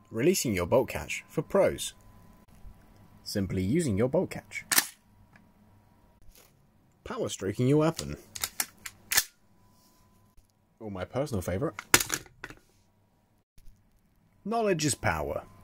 Releasing your bolt catch for pros. Simply using your bolt catch. Power stroking your weapon. Or my personal favourite. Knowledge is power.